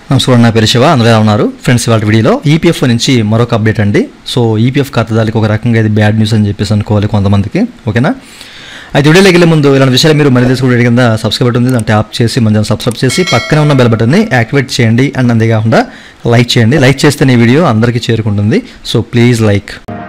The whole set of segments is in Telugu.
నమస్కారం, నా పేరు శివ. అందరూ ఎలా ఉన్నారు ఫ్రెండ్స్? ఇవాళ వీడియోలో ఈపీఎఫ్ నుంచి మరొక అప్డేట్ అండి. సో ఈపీఎఫ్ ఖాతాదారులకు ఒక రకంగా ఇది బ్యాడ్ న్యూస్ అని చెప్పేసి అనుకోవాలి కొంతమందికి, ఓకేనా? అయితే వీడియోలోకి వెళ్ళే ముందు ఇలాంటి విషయాలు మీరు మళ్ళీ తెలుసుకుంటే కింద సబ్స్క్రైబ్ బటన్ ఉంది, దాన్ని ట్యాప్ చేసి మన సబ్స్క్రైబ్ చేసి పక్కనే ఉన్న బెల్ బటన్ని యాక్టివేట్ చేయండి. అండ్ అంతేకాకుండా లైక్ చేయండి. లైక్ చేస్తే ఈ వీడియో అందరికీ చేరుకుంటుంది. So please like.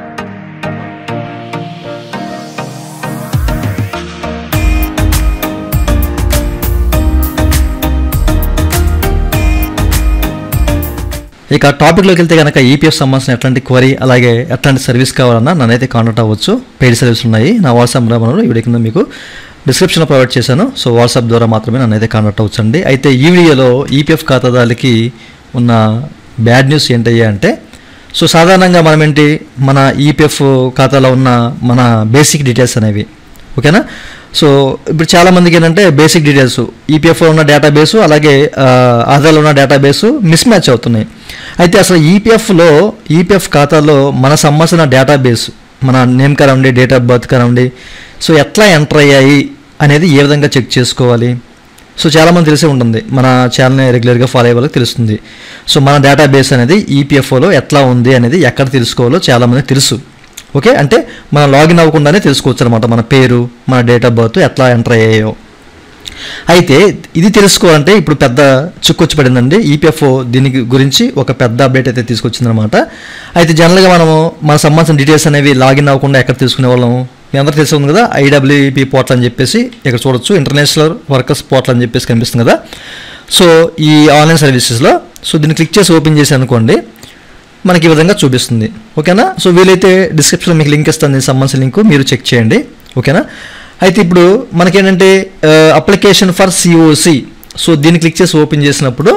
ఇక టాపిక్లోకి వెళ్తే కనుక ఈపీఎఫ్ సంబంధించిన ఎట్లాంటి క్వరీ అలాగే ఎట్లాంటి సర్వీస్ కావాలన్నా నన్నైతే కాంటాక్ట్ అవ్వచ్చు. పెయిడ్ సర్వీస్ ఉన్నాయి. నా వాట్సాప్ నెంబర్ వీడియో కింద మీకు డిస్క్రిప్షన్లో ప్రొవైడ్ చేశాను. సో వాట్సాప్ ద్వారా మాత్రమే నన్నైతే కాంటాక్ట్ అవ్వచ్చు అండి. అయితే ఈ వీడియోలో ఈపీఎఫ్ ఖాతాదారులకి ఉన్న బ్యాడ్ న్యూస్ ఏంటయ్యా అంటే, సో సాధారణంగా మనం ఏంటి మన ఈపీఎఫ్ ఖాతాలో ఉన్న మన బేసిక్ డీటెయిల్స్ అనేవి, ఓకేనా? సో ఇప్పుడు చాలామందికి ఏంటంటే బేసిక్ డీటెయిల్స్ ఈపీఎఫ్లో ఉన్న డేటాబేసు అలాగే ఆధార్లో ఉన్న డేటాబేసు మిస్ మ్యాచ్ అవుతున్నాయి. అయితే అసలు ఈపీఎఫ్ ఖాతాలో మన సంబంధించిన డేటాబేస్, మన నేమ్ కానివ్వండి, డేట్ ఆఫ్ బర్త్ కానివ్వండి, సో ఎట్లా ఎంటర్ అయ్యాయి అనేది ఏ విధంగా చెక్ చేసుకోవాలి? సో చాలామంది తెలిసే ఉంటుంది, మన ఛానల్ని రెగ్యులర్గా ఫాలో అయ్యే వాళ్ళకి తెలుస్తుంది. సో మన డేటాబేస్ అనేది ఈపీఎఫ్ఓలో ఎట్లా ఉంది అనేది ఎక్కడ తెలుసుకోవాలో చాలామందికి తెలుసు, ఓకే? అంటే మనం లాగిన్ అవ్వకుండానే తెలుసుకోవచ్చు అనమాట, మన పేరు, మన డేట్ ఆఫ్ బర్త్ ఎట్లా ఎంటర్ అయ్యాయో. అయితే ఇది తెలుసుకోవాలంటే ఇప్పుడు పెద్ద చిక్కొచ్చి పడిందండి. ఈపీఎఫ్ఓ దీని గురించి ఒక పెద్ద అప్డేట్ అయితే తీసుకొచ్చిందనమాట. అయితే జనరల్గా మనము మన సంబంధించిన డీటెయిల్స్ అనేవి లాగిన్ అవ్వకుండా ఎక్కడ తీసుకునే వాళ్ళం మీ అందరూ తెలిసి ఉంది కదా, ఐడబ్ల్యూఈపీ పోర్టల్ అని చెప్పేసి ఇక్కడ చూడొచ్చు, ఇంటర్నేషనల్ వర్కర్స్ పోర్టల్ అని చెప్పేసి కనిపిస్తుంది కదా. సో ఈ ఆన్లైన్ సర్వీసెస్లో సో దీన్ని క్లిక్ చేసి ఓపెన్ చేసి అనుకోండి, మనకి ఈ విధంగా చూపిస్తుంది, ఓకేనా? సో వీలైతే డిస్క్రిప్షన్లో మీకు లింక్ ఇస్తాను, దీనికి సంబంధించిన లింక్ మీరు చెక్ చేయండి, ఓకేనా? అయితే ఇప్పుడు మనకేంటంటే అప్లికేషన్ ఫర్ సిఓసి, సో దీన్ని క్లిక్ చేసి ఓపెన్ చేసినప్పుడు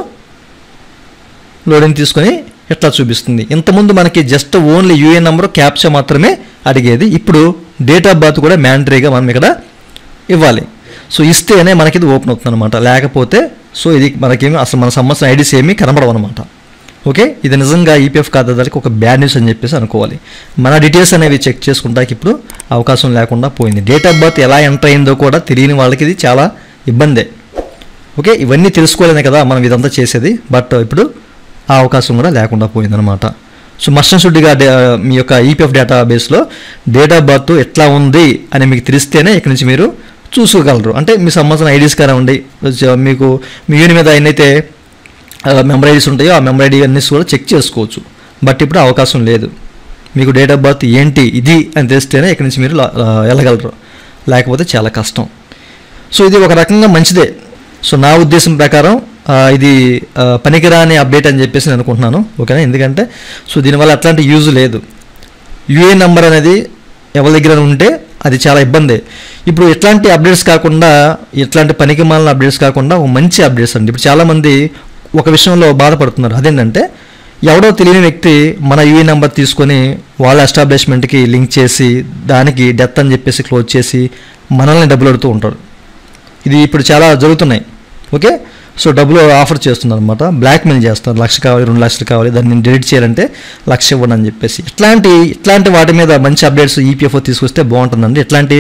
లోడింగ్ తీసుకొని ఎట్లా చూపిస్తుంది. ఇంతకుముందు మనకి just only UAN number captcha మాత్రమే అడిగేది. ఇప్పుడు డేట్ ఆఫ్ బర్త్ కూడా మ్యాండటరీగా మనం ఇక్కడ ఇవ్వాలి. సో ఇస్తేనే మనకి ఇది ఓపెన్ అవుతుంది అనమాట, లేకపోతే సో ఇది మనకేమి అసలు మన సంబంధించిన ఐడీస్ ఏమీ కనబడవు అనమాట, ఓకే? ఇది నిజంగా ఈపీఎఫ్ ఖాతాదారులకు ఒక బ్యాడ్ న్యూస్ అని చెప్పేసి అనుకోవాలి. మన డీటెయిల్స్ అనేవి చెక్ చేసుకుంటానికి ఇప్పుడు అవకాశం లేకుండా పోయింది. డేట్ ఆఫ్ బర్త్ ఎలా ఎంటర్ అయిందో కూడా తెలియని వాళ్ళకి ఇది చాలా ఇబ్బందే, ఓకే? ఇవన్నీ తెలుసుకోలేనే కదా మనం ఇదంతా చేసేది, బట్ ఇప్పుడు ఆ అవకాశం కూడా లేకుండా పోయిందనమాట. సో మస్ట్ అండ్ షుడ్గా మీ యొక్క ఈపీఎఫ్ డేటాబేస్లో డేట్ ఆఫ్ బర్త్ ఎట్లా ఉంది అని మీకు తెలిస్తేనే ఇక్కడి నుంచి మీరు చూసుకోగలరు. అంటే మీ సంబంధించిన ఐడీస్ కానివ్వండి, మీకు మీ యూని మీద ఎన్నైతే మెంబర్ ఐడీస్ ఉంటాయో ఆ మెంబర్ ఐడీ అన్నీ కూడా చెక్ చేసుకోవచ్చు. బట్ ఇప్పుడు అవకాశం లేదు. మీకు డేట్ ఆఫ్ బర్త్ ఏంటి ఇది అని తెలిస్తేనే ఇక్కడి నుంచి మీరు వెళ్ళగలరు, లేకపోతే చాలా కష్టం. సో ఇది ఒక రకంగా మంచిదే. సో నా ఉద్దేశం ప్రకారం ఇది పనికిరాని అప్డేట్ అని చెప్పేసి నేను అనుకుంటున్నాను, ఓకేనా? ఎందుకంటే సో దీనివల్ల అట్లాంటి యూజ్ లేదు. యూఏఎన్ నెంబర్ అనేది ఎవరి దగ్గర ఉంటే అది చాలా ఇబ్బంది. ఇప్పుడు ఎట్లాంటి అప్డేట్స్ కాకుండా, ఎట్లాంటి పనికిమాలిన అప్డేట్స్ కాకుండా ఒక మంచి అప్డేట్స్ అండి. ఇప్పుడు చాలామంది ఒక విషయంలో బాధపడుతున్నారు, అదేంటంటే ఎవడో తెలియని వ్యక్తి మన యూఏఎన్ నెంబర్ తీసుకొని వాళ్ళ ఎస్టాబ్లిష్మెంట్కి లింక్ చేసి దానికి డెత్ అని చెప్పేసి క్లోజ్ చేసి మనల్ని డబ్బులు అడుగుతూ ఉంటారు. ఇది ఇప్పుడు చాలా జరుగుతున్నాయి, ఓకే? సో డబ్బులు ఆఫర్ చేస్తున్నారు అనమాట, బ్లాక్మెయిల్ చేస్తున్నారు. 1,00,000 కావాలి, 2 లక్షలు కావాలి, దాన్ని నేను డిలీట్ చేయాలంటే 1,00,000 ఇవ్వండి అని చెప్పేసి. ఇట్లాంటి వాటి మీద మంచి అప్డేట్స్ ఈపీఎఫ్ఓ తీసుకొస్తే బాగుంటుందండి. ఇట్లాంటి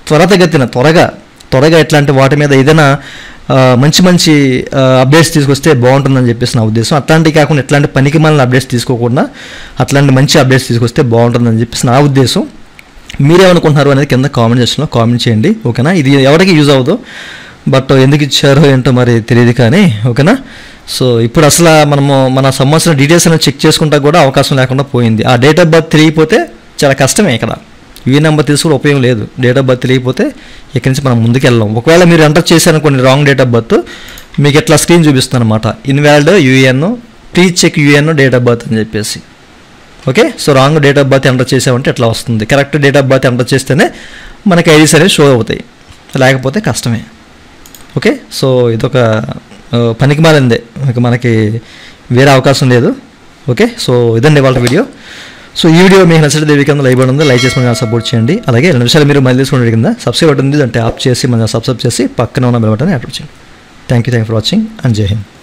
త్వరగా ఇట్లాంటి వాటి మీద ఏదైనా మంచి అప్డేట్స్ తీసుకొస్తే బాగుంటుందని చెప్పేసి నా ఉద్దేశం. అట్లాంటివి కాకుండా ఇట్లాంటి పనికిమాలిన అప్డేట్స్ తీసుకోకుండా అట్లాంటి మంచి అప్డేట్స్ తీసుకొస్తే బాగుంటుందని చెప్పేసి నా ఉద్దేశం. మీరేమనుకుంటున్నారు అనేది కింద కామెంట్ సెక్షన్లో కామెంట్ చేయండి, ఓకేనా? ఇది ఎవరికి యూజ్ అవ్వదు, బట్ ఎందుకు ఇచ్చారో ఏంటో మరి తెలియదు కానీ, ఓకేనా? సో ఇప్పుడు అసలు మనము మన సంబంధించిన డీటెయిల్స్ అనేది చెక్ చేసుకుంటా కూడా అవకాశం లేకుండా పోయింది. ఆ డేట్ ఆఫ్ బర్త్ తెలియకపోతే చాలా కష్టమే. ఇక్కడ యూఏఎన్ నెంబర్ తీసుకుని ఉపయోగం లేదు. డేట్ ఆఫ్ బర్త్ తెలియకపోతే ఇక్కడి నుంచి మనం ముందుకు వెళ్ళాం. ఒకవేళ మీరు ఎంటర్ చేశారనుకోండి రాంగ్ డేట్ ఆఫ్ బర్త్, మీకు ఎట్లా స్క్రీన్ చూపిస్తుంది అనమాట, invalid UAN, please check UAN date of birth అని చెప్పేసి, okay? So wrong date of birth enter చేసామంటే ఎట్లా వస్తుంది. Correct date of birth enter చేస్తేనే మనకి ఐడీస్ అనేవి షో అవుతాయి, లేకపోతే కష్టమే, ఓకే? సో ఇదొక పనికిమాలిందే, మనకి వేరే అవకాశం లేదు, ఓకే? సో ఇదండి వాళ్ళ వీడియో. సో ఈ వీడియో మీకు నచ్చితే కింద లైక్ బటన్ ఉంది, లైక్ చేసి మన సపోర్ట్ చేయండి. అలాగే 2 నిమిషాలు మీరు మళ్ళీ తీసుకునే కింద సబ్స్క్రైబ్ బటన్ ఉంది, దాన్ని ట్యాప్ చేసి మన సబ్స్క్రైబ్ చేసి పక్కన ఉన్న బెల్ బటన్ యాక్టివేట్ చేయండి. Thank you for watching and Jai Hind.